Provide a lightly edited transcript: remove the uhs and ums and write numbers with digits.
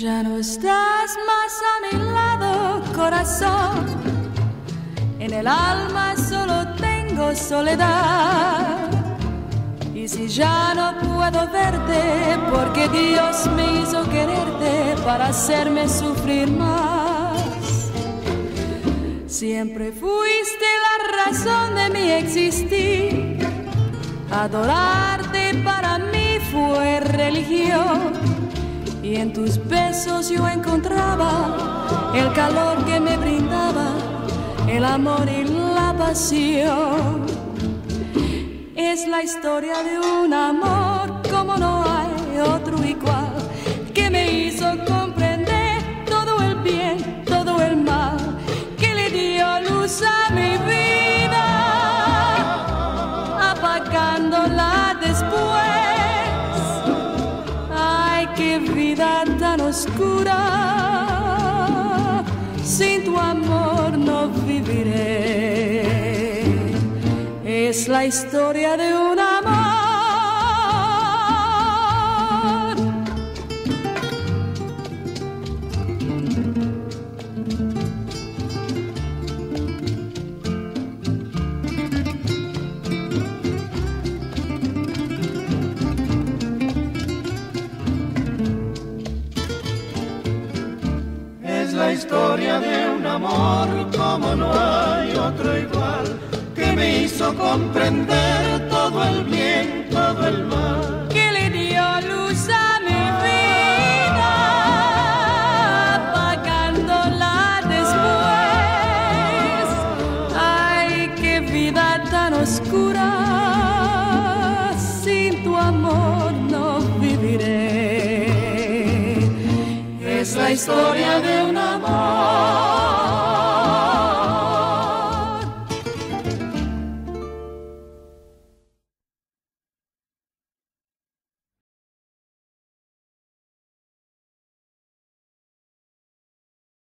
Ya no estás más a mi lado, corazón. En el alma solo tengo soledad. Y si ya no puedo verte, porque Dios me hizo quererte para hacerme sufrir más. Siempre fuiste la razón de mi existir. Adorarte para mí fue religión. Y en tus besos yo encontraba el calor que me brindaba, el amor y la pasión. Es la historia de un amor como no hay otro igual, que me hizo comprender todo el bien, todo el mal, que le dio luz a mi vida, apagándola después. Ay, qué vida tan oscura, sin tu amor no viviré. Es la historia de un amor. Es la historia de un amor como no hay otro igual, que me hizo comprender todo el bien, todo el mal, que le dio luz a mi vida, apagándola después. Ay, qué vida tan oscura, sin tu amor no viviré. Es la historia de un amor.